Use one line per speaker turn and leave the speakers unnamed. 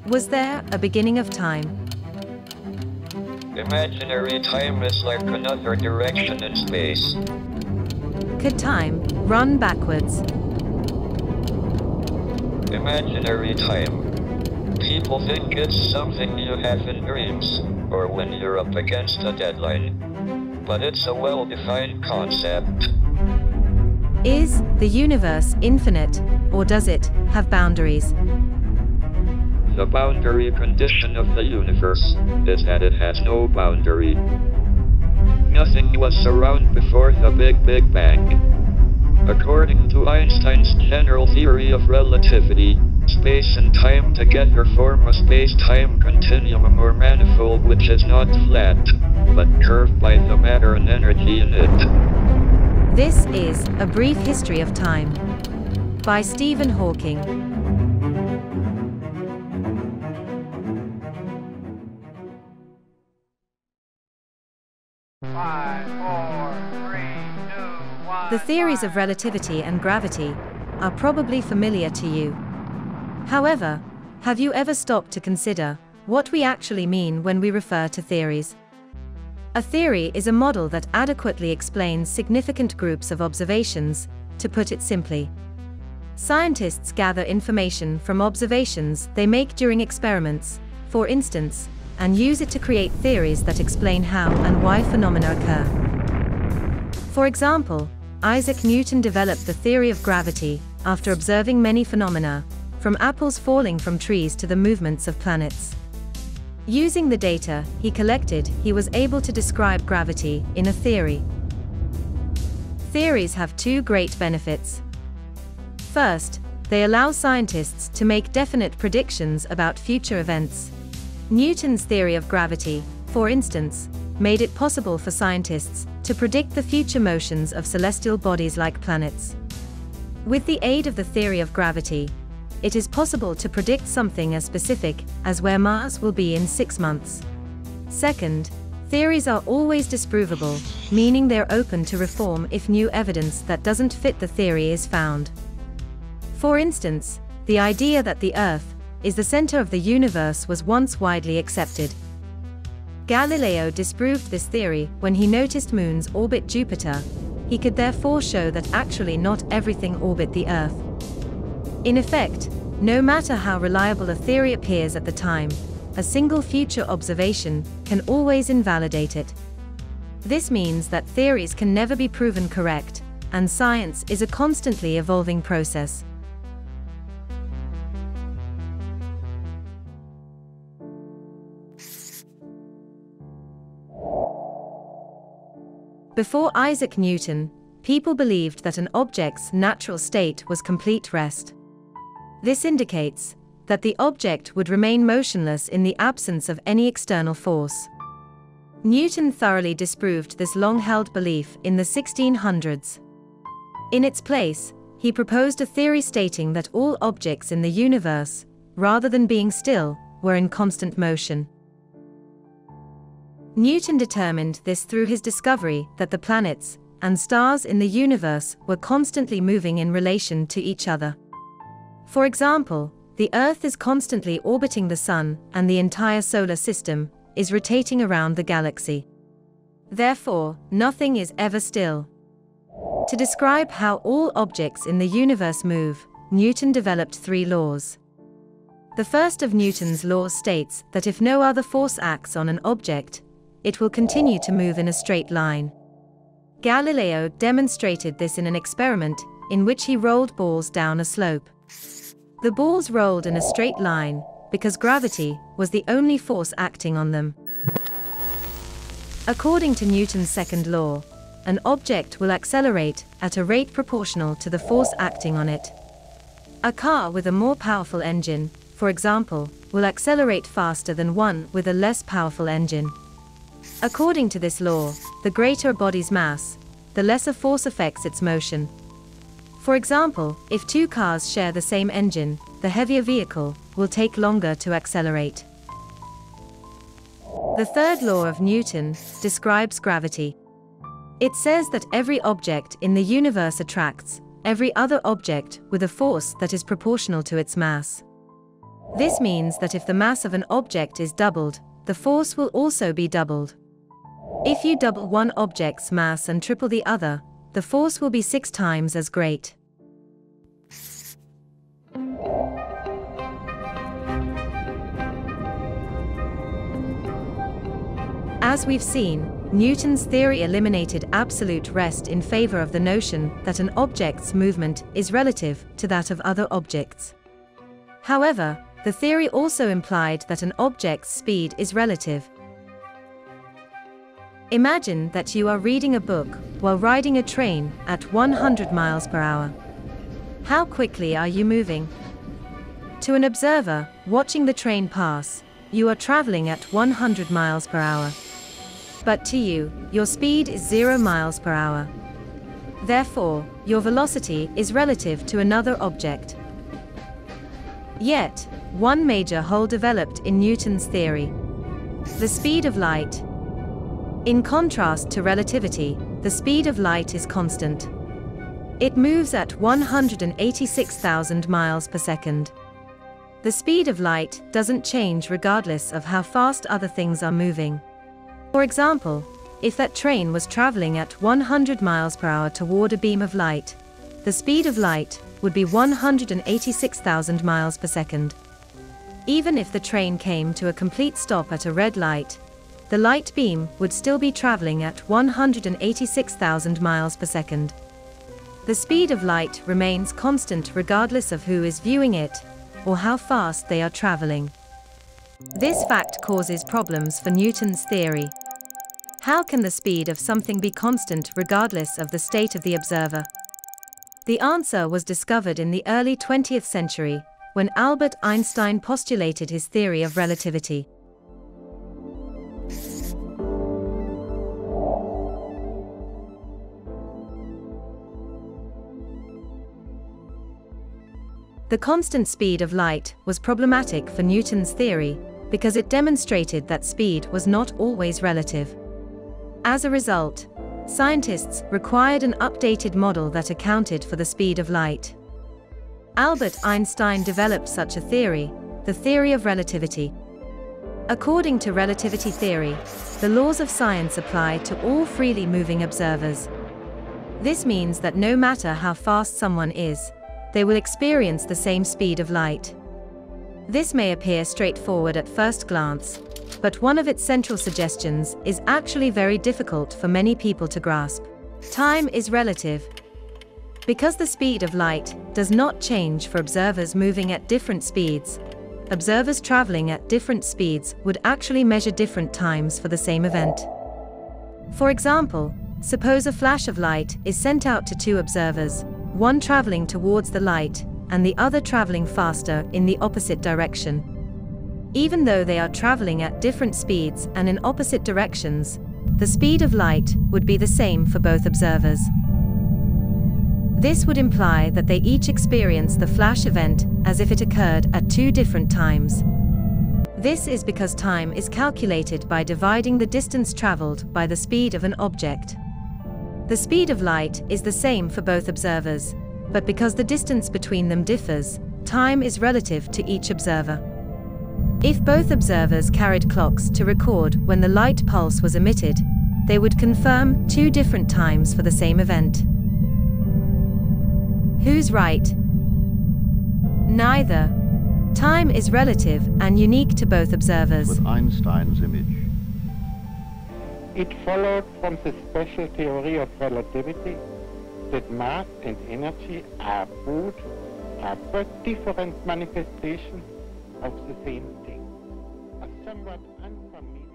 Was there a beginning of time?
Imaginary time is like another direction in space.
Could time run backwards?
Imaginary time. People think it's something you have in dreams, or when you're up against a deadline. But it's a well-defined concept.
Is the universe infinite, or does it have boundaries?
The boundary condition of the universe is that it has no boundary. Nothing was around before the Big Bang. According to Einstein's general theory of relativity, space and time together form a space-time continuum or manifold which is not flat, but curved by the matter and energy in it.
This is A Brief History of Time by Stephen Hawking. The theories of relativity and gravity are probably familiar to you. However, have you ever stopped to consider what we actually mean when we refer to theories? A theory is a model that adequately explains significant groups of observations, to put it simply. Scientists gather information from observations they make during experiments, for instance, and use it to create theories that explain how and why phenomena occur. For example, Isaac Newton developed the theory of gravity after observing many phenomena, from apples falling from trees to the movements of planets. Using the data he collected, he was able to describe gravity in a theory. Theories have two great benefits. First, they allow scientists to make definite predictions about future events. Newton's theory of gravity, for instance, made it possible for scientists to predict the future motions of celestial bodies like planets. With the aid of the theory of gravity, it is possible to predict something as specific as where Mars will be in 6 months. Second, theories are always disprovable, meaning they're open to reform if new evidence that doesn't fit the theory is found. For instance, the idea that the Earth is the center of the universe was once widely accepted. Galileo disproved this theory when he noticed moons orbit Jupiter. He could therefore show that actually not everything orbit the Earth. In effect, no matter how reliable a theory appears at the time, a single future observation can always invalidate it. This means that theories can never be proven correct, and science is a constantly evolving process. Before Isaac Newton, people believed that an object's natural state was complete rest. This indicates that the object would remain motionless in the absence of any external force. Newton thoroughly disproved this long-held belief in the 1600s. In its place, he proposed a theory stating that all objects in the universe, rather than being still, were in constant motion. Newton determined this through his discovery that the planets and stars in the universe were constantly moving in relation to each other. For example, the Earth is constantly orbiting the Sun, and the entire solar system is rotating around the galaxy. Therefore, nothing is ever still. To describe how all objects in the universe move, Newton developed 3 laws. The first of Newton's laws states that if no other force acts on an object, it will continue to move in a straight line. Galileo demonstrated this in an experiment in which he rolled balls down a slope. The balls rolled in a straight line because gravity was the only force acting on them. According to Newton's second law, an object will accelerate at a rate proportional to the force acting on it. A car with a more powerful engine, for example, will accelerate faster than one with a less powerful engine. According to this law, the greater a body's mass, the less a force affects its motion. For example, if 2 cars share the same engine, the heavier vehicle will take longer to accelerate. The third law of Newton describes gravity. It says that every object in the universe attracts every other object with a force that is proportional to its mass. This means that if the mass of an object is doubled, the force will also be doubled. If you double one object's mass and triple the other, the force will be 6 times as great. As we've seen, Newton's theory eliminated absolute rest in favor of the notion that an object's movement is relative to that of other objects. However, the theory also implied that an object's speed is relative. Imagine that you are reading a book while riding a train at 100 miles per hour. How quickly are you moving? To an observer watching the train pass, you are traveling at 100 miles per hour. But to you, your speed is 0 miles per hour. Therefore, your velocity is relative to another object. Yet, one major hole developed in Newton's theory: the speed of light. In contrast to relativity, the speed of light is constant. It moves at 186,000 miles per second. The speed of light doesn't change regardless of how fast other things are moving. For example, if that train was traveling at 100 miles per hour toward a beam of light, the speed of light would be 186,000 miles per second. Even if the train came to a complete stop at a red light, the light beam would still be traveling at 186,000 miles per second. The speed of light remains constant regardless of who is viewing it, or how fast they are traveling. This fact causes problems for Newton's theory. How can the speed of something be constant regardless of the state of the observer? The answer was discovered in the early 20th century, when Albert Einstein postulated his theory of relativity. The constant speed of light was problematic for Newton's theory, because it demonstrated that speed was not always relative. As a result, scientists required an updated model that accounted for the speed of light. Albert Einstein developed such a theory, the theory of relativity. According to relativity theory, the laws of science apply to all freely moving observers. This means that no matter how fast someone is, they will experience the same speed of light. This may appear straightforward at first glance, but one of its central suggestions is actually very difficult for many people to grasp. Time is relative. Because the speed of light does not change for observers moving at different speeds, observers traveling at different speeds would actually measure different times for the same event. For example, suppose a flash of light is sent out to 2 observers, one traveling towards the light, and the other traveling faster in the opposite direction. Even though they are traveling at different speeds and in opposite directions, the speed of light would be the same for both observers. This would imply that they each experience the flash event as if it occurred at 2 different times. This is because time is calculated by dividing the distance traveled by the speed of an object. The speed of light is the same for both observers, but because the distance between them differs, time is relative to each observer. If both observers carried clocks to record when the light pulse was emitted, they would confirm 2 different times for the same event. Who's right? Neither. Time is relative and unique to both observers.
With Einstein's image.
It followed from the special theory of relativity that mass and energy are but different manifestations of the same thing. A somewhat unfamiliar